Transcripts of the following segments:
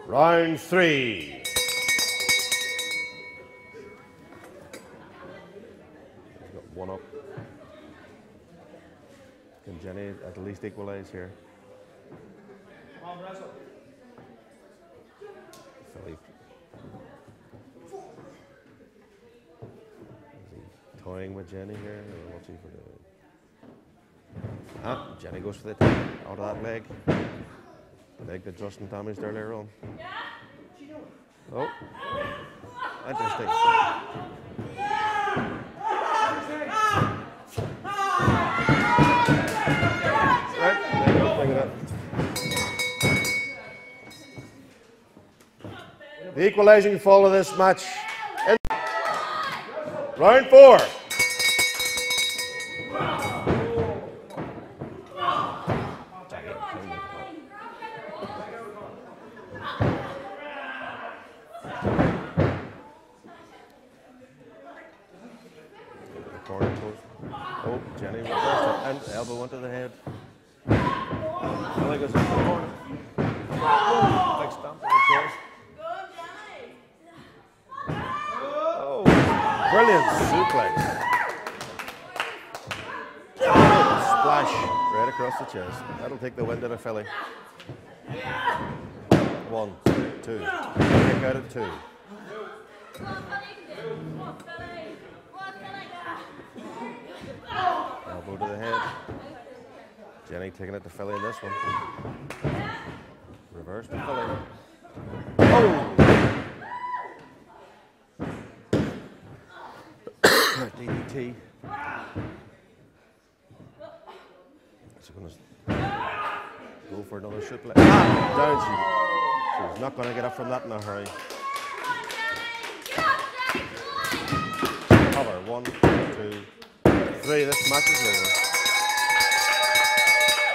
Round 3. He's got one up. Can Jenny at least equalise here? Philippe. Is he toying with Jenny here, or what's he for doing? Ah, Jenny goes for the tap out of that leg. The leg that Justin damaged earlier on. Oh, interesting. Right, there you go, bring it up. The equalising fall of this match. Round 4. Corner post. Oh, Jenny reversed it and elbow onto the head. Billy goes into the corner. Big stamp on the chest. Oh, brilliant suplex. Splash right across the chest. That'll take the wind out of Philly. 1, 2. Kick out at 2. Elbow to the head. Jenny taking it to Philly in this one. Reverse to Philly. Oh! DDT. She's going to go for another suplex. Ah, down she's not going to get up from that in a hurry. Cover. 1, 2, 3. This match is over.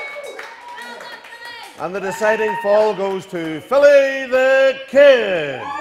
And the deciding fall goes to Philly the Kid.